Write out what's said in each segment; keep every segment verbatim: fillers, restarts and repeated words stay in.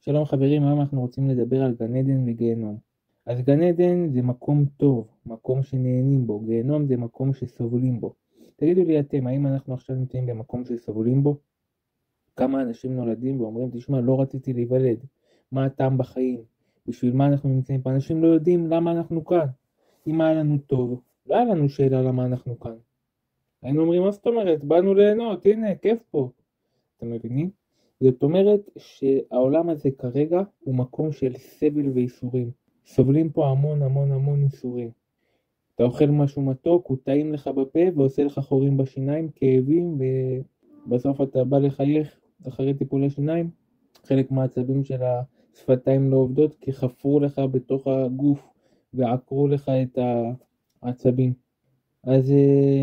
שלום חברים, היום אנחנו רוצים לדבר על גן עדן וגיהנום. אז גן עדן זה מקום טוב, מקום שנהנים בו, גיהנום זה מקום שסובלים בו. תגידו לי אתם, האם אנחנו עכשיו נמצאים במקום שסובלים בו? כמה אנשים נולדים ואומרים, תשמע, לא רציתי להיוולד, מה הטעם בחיים? בשביל מה אנחנו נמצאים פה? אנשים לא יודעים למה אנחנו כאן. אם היה לנו טוב, לא היה לנו שאלה למה אנחנו כאן. היינו אומרים, מה זאת אומרת? באנו ליהנות, הנה, כיף פה. אתם מבינים? זאת אומרת שהעולם הזה כרגע הוא מקום של סבל וייסורים. סובלים פה המון המון המון ייסורים. אתה אוכל משהו מתוק, הוא טעים לך בפה ועושה לך חורים בשיניים, כאבים, ובסוף אתה בא לחייך אחרי טיפולי שיניים. חלק מהעצבים של השפתיים לא עובדות כי חפרו לך בתוך הגוף ועקרו לך את העצבים. אז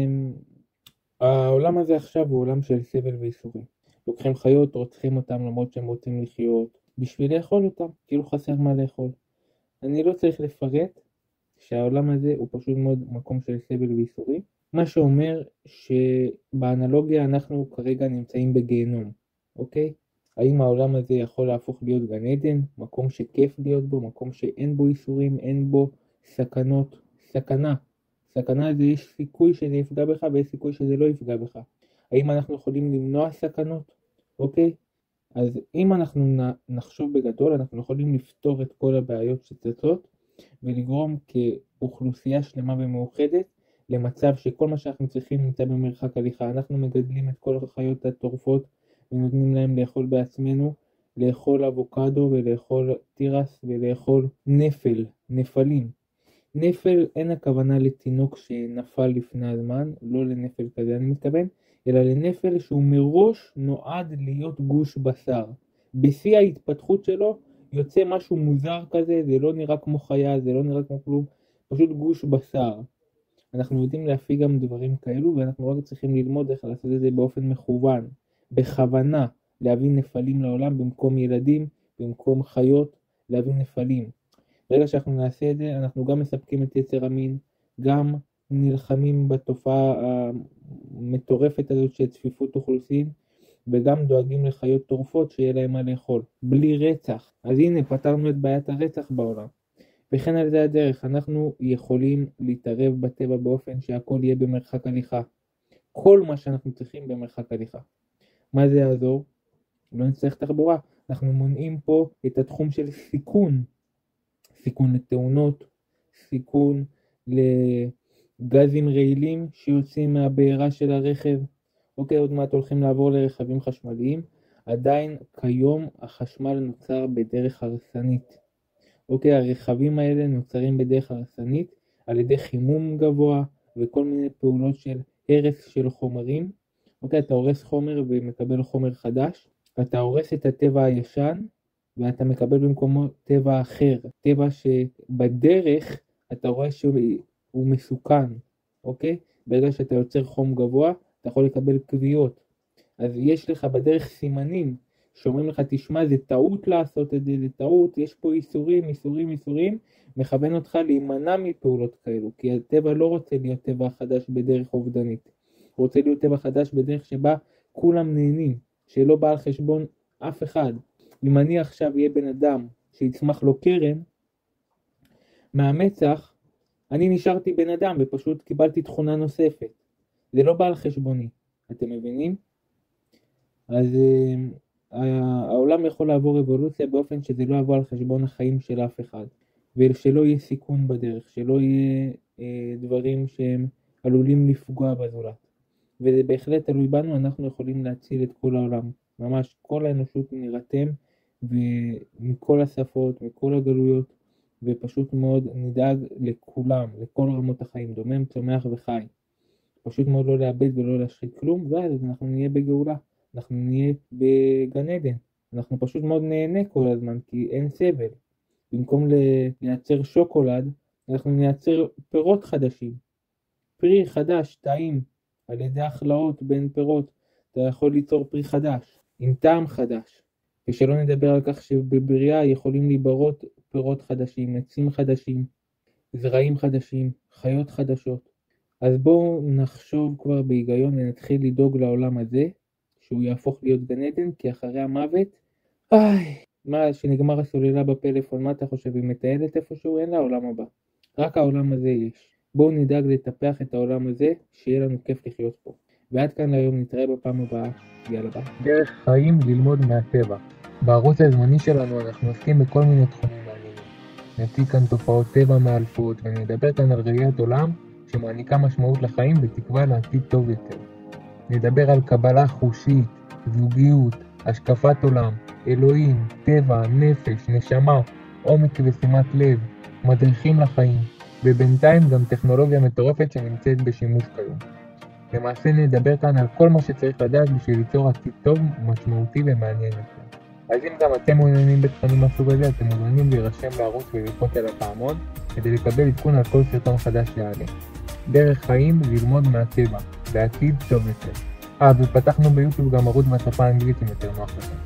העולם הזה עכשיו הוא עולם של סבל וייסורים. לוקחים חיות, רוצחים אותם למרות שהם רוצים לחיות, בשביל לאכול אותם, כאילו חסר מה לאכול. אני לא צריך לפרט שהעולם הזה הוא פשוט מאוד מקום של סבל וייסורים, מה שאומר שבאנלוגיה אנחנו כרגע נמצאים בגיהנום, אוקיי? האם העולם הזה יכול להפוך להיות גן עדן, מקום שכיף להיות בו, מקום שאין בו ייסורים, אין בו סכנות, סכנה. סכנה זה יש סיכוי שזה יפגע בך ויש סיכוי שזה לא יפגע בך. האם אנחנו יכולים למנוע סכנות? אוקיי? אז אם אנחנו נחשוב בגדול, אנחנו יכולים לפתור את כל הבעיות שצצות, ולגרום כאוכלוסייה שלמה ומאוחדת, למצב שכל מה שאנחנו צריכים נמצא במרחק הליכה. אנחנו מגדלים את כל החיות הטורפות, ונותנים להם לאכול בעצמנו, לאכול אבוקדו ולאכול תירס ולאכול נפל, נפלים. נפל אין הכוונה לתינוק שנפל לפני הזמן, לא לנפל כזה אני מתכוון, אלא לנפל שהוא מראש נועד להיות גוש בשר. בשיא ההתפתחות שלו יוצא משהו מוזר כזה, זה לא נראה כמו חיה, זה לא נראה כמו כלום, פשוט גוש בשר. אנחנו יודעים להפיק גם דברים כאלו, ואנחנו רק צריכים ללמוד איך לעשות את זה באופן מכוון, בכוונה, להביא נפלים לעולם במקום ילדים, במקום חיות, להביא נפלים. ברגע שאנחנו נעשה את זה, אנחנו גם מספקים את יצר המין, גם נלחמים בתופעה המטורפת הזאת של צפיפות אוכלוסין, וגם דואגים לחיות טורפות שיהיה להם מה לאכול, בלי רצח. אז הנה, פתרנו את בעיית הרצח בעולם. וכן על זה הדרך, אנחנו יכולים להתערב בטבע באופן שהכל יהיה במרחק הליכה. כל מה שאנחנו צריכים במרחק הליכה. מה זה יעזור? לא נצטרך תחבורה. אנחנו מונעים פה את התחום של סיכון. סיכון לתאונות, סיכון לגזים רעילים שיוצאים מהבעירה של הרכב. אוקיי, עוד מעט הולכים לעבור לרכבים חשמליים. עדיין כיום החשמל נוצר בדרך הרסנית. אוקיי, הרכבים האלה נוצרים בדרך הרסנית על ידי חימום גבוה וכל מיני פעולות של הרס של חומרים. אוקיי, אתה הורס חומר ומקבל חומר חדש. אתה הורס את הטבע הישן ואתה מקבל במקומו טבע אחר, טבע שבדרך אתה רואה שהוא מסוכן, אוקיי? ברגע שאתה יוצר חום גבוה, אתה יכול לקבל קביעות. אז יש לך בדרך סימנים שאומרים לך, תשמע, זה טעות לעשות את זה, זה טעות, יש פה איסורים, איסורים, איסורים, מכוון אותך להימנע מפעולות כאלו, כי הטבע לא רוצה להיות טבע חדש בדרך אובדנית. הוא רוצה להיות טבע חדש בדרך שבה כולם נהנים, שלא בא על חשבון אף אחד. אם אני עכשיו אהיה בן אדם שיצמח לו קרן, מהמצח אני נשארתי בן אדם ופשוט קיבלתי תכונה נוספת. זה לא בא על חשבוני, אתם מבינים? אז uh, העולם יכול לעבור אבולוציה באופן שזה לא יבוא על חשבון החיים של אף אחד. ושלא יהיה סיכון בדרך, שלא יהיה uh, דברים שהם עלולים לפגוע בזולת. וזה בהחלט תלוי בנו, אנחנו יכולים להציל את כל העולם. ממש כל האנושות נראתם, ומכל השפות, מכל הגלויות, ופשוט מאוד נדאג לכולם, לכל רמות החיים, דומם, צומח וחי. פשוט מאוד לא לאבד ולא להשחית כלום, ואז אנחנו נהיה בגאולה, אנחנו נהיה בגן עדן. אנחנו פשוט מאוד נהנה כל הזמן, כי אין סבל. במקום לייצר שוקולד, אנחנו נייצר פירות חדשים. פרי חדש, טעים, על ידי החלאות בין פירות, אתה יכול ליצור פרי חדש, עם טעם חדש. ושלא נדבר על כך שבבריאה יכולים להיברות פירות חדשים, עצים חדשים, זרעים חדשים, חיות חדשות. אז בואו נחשוב כבר בהיגיון ונתחיל לדאוג לעולם הזה, שהוא יהפוך להיות גן עדן, כי אחרי המוות, איי, מה, שנגמר הסוללה בפלאפון, מה אתה חושב? היא מטיילת איפשהו? אין לה עולם הבא. רק העולם הזה יש. בואו נדאג לטפח את העולם הזה, שיהיה לנו כיף לחיות פה. ועד כאן להיום, נתראה בפעם הבאה. יאללה ביי. דרך חיים ללמוד מהטבע. בערוץ הזמני שלנו אנחנו עוסקים בכל מיני תחומים מעניינים. נציג כאן תופעות טבע מאלפות, ונדבר כאן על ראיית עולם שמעניקה משמעות לחיים בתקווה לעתיד טוב יותר. נדבר על קבלה חושית, זוגיות, השקפת עולם, אלוהים, טבע, נפש, נשמה, עומק ושימת לב, מדריכים לחיים, ובינתיים גם טכנולוגיה מטורפת שנמצאת בשימוש כיום. למעשה נדבר כאן על כל מה שצריך לדעת בשביל ליצור עתיד טוב, משמעותי ומעניין יותר. אז אם גם אתם מעוניינים בתכנים מהסוג הזה, אתם מוזמנים להירשם לערוץ וללחוץ על הפעמון כדי לקבל עדכון על כל סרטון חדש שיעלה. דרך חיים ללמוד מהטבע, לעתיד טוב יותר. אה, ופתחנו ביוטיוב גם ערוץ בשפה האנגלית אם יותר נוח לכם.